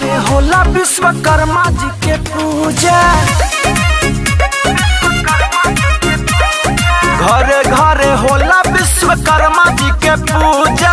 घरे होला विश्वकर्मा जी के पूजा। घरे घरे होला विश्वकर्मा जी के पूजा।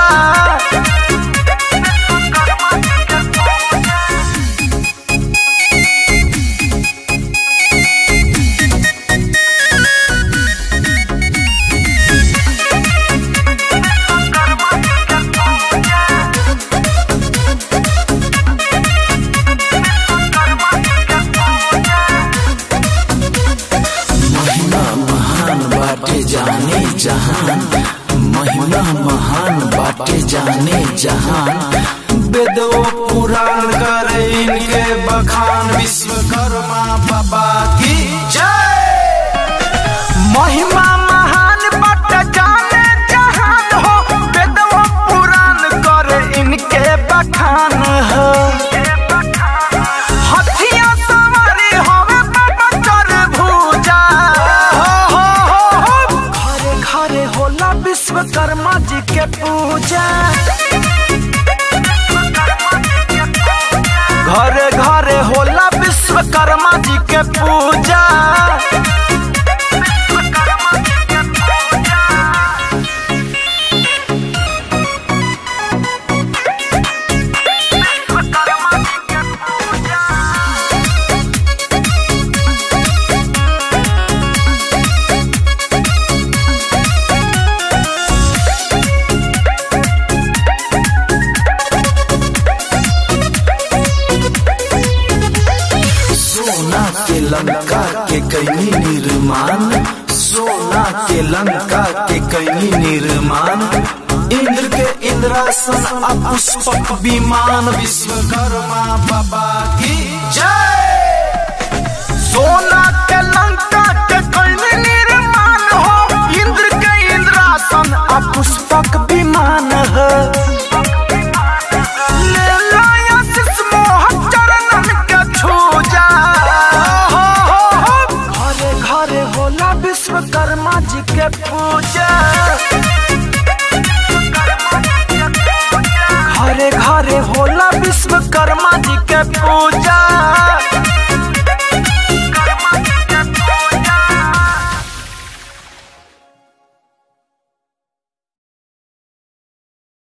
जाने जहान महिमा महान बाटे जाने जहान। वेदो पुराण करे इनके बखान विश्वकर्मा बाबा की जय। महिमा महान बाटे जाने जहान हो, वेदो पुराण करे इनके बखान हो। हथिया सवारी होवे बाबा चर भूजा। घरे होला विश्वकर्मा जी के पूजा। घरे घरे होला विश्वकर्मा जी के पूजा। के लंका के कई निर्माण, सोना के लंका के कई निर्माण। इंद्र के इंद्रासन पुष्पक विमान विश्वकर्मा बाबा की जय। सोना के लंका के कई निर्माण हो, इंद्र के इंद्रासन पुष्पक विमान है। विश्वकर्मा जी के पूजा। घरे घरे होला विश्वकर्मा जी के पूजा।